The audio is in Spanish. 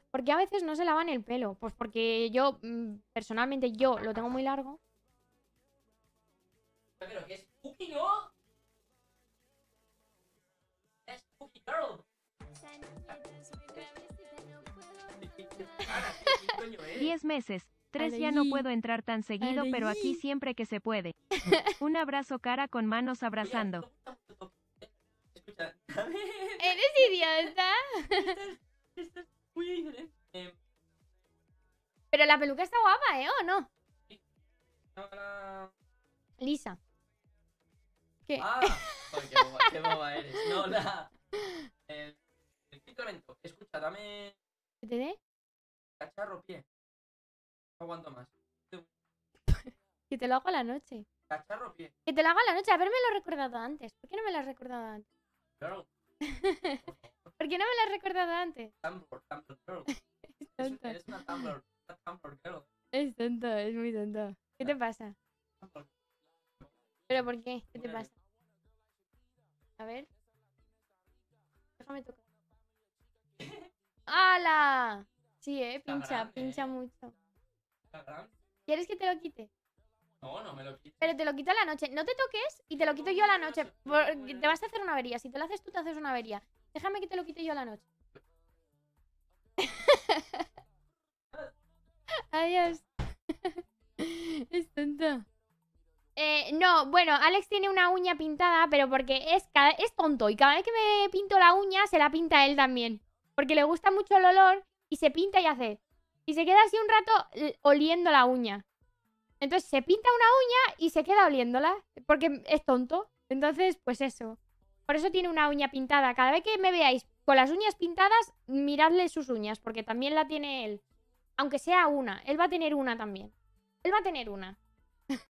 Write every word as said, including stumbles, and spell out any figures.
¿Por qué a veces no se lavan el pelo? Pues porque yo, mm, personalmente, yo lo tengo muy largo. Pero que es Spooky, ¿no? Es Spooky Girl. Diez meses. Tres ya no puedo entrar tan seguido, pero aquí siempre que se puede. Un abrazo cara con manos abrazando. Escucha, dame. ¡Eres idiota! Esto es muy diferente. Eh, Pero la peluca está guapa, ¿eh? ¿O no? ahora... Lisa. ¿Qué? Ah, joder, qué boba, qué boba eres. No, la... El, el picamento. Escucha, dame ¿Que te dé? cacharro pie. No aguanto más. Que te lo hago a la noche. Cacharro pie. Que te lo hago a la noche. Haberme lo recordado antes. ¿Por qué no me lo has recordado antes? Girl. ¿Por qué no me lo has recordado antes? Tumblr, Tumblr girl. Es Es, tonto. eres una Tumblr, una Tumblr girl. Es tonto, es muy tonto. ¿Qué te pasa? Tumblr. ¿Pero por qué? ¿Qué te pasa? A ver. Déjame tocar. ¡Hala! Sí, eh, Está pincha, grande, pincha eh. mucho. Está grande. ¿Quieres que te lo quite? No, no me lo quites. Pero te lo quito a la noche. No te toques y te lo quito yo a la noche. Porque te vas a hacer una avería. Si te lo haces tú, te haces una avería. Déjame que te lo quite yo a la noche. Adiós. Es tonto. Eh, no, bueno, Alex tiene una uña pintada, pero porque es, cada- es tonto. Y cada vez que me pinto la uña, se la pinta él también. Porque le gusta mucho el olor y se pinta y hace. Y se queda así un rato l- oliendo la uña. Entonces se pinta una uña y se queda oliéndola. Porque es tonto. Entonces, pues eso. Por eso tiene una uña pintada. Cada vez que me veáis con las uñas pintadas, miradle sus uñas. Porque también la tiene él. Aunque sea una. Él va a tener una también. Él va a tener una.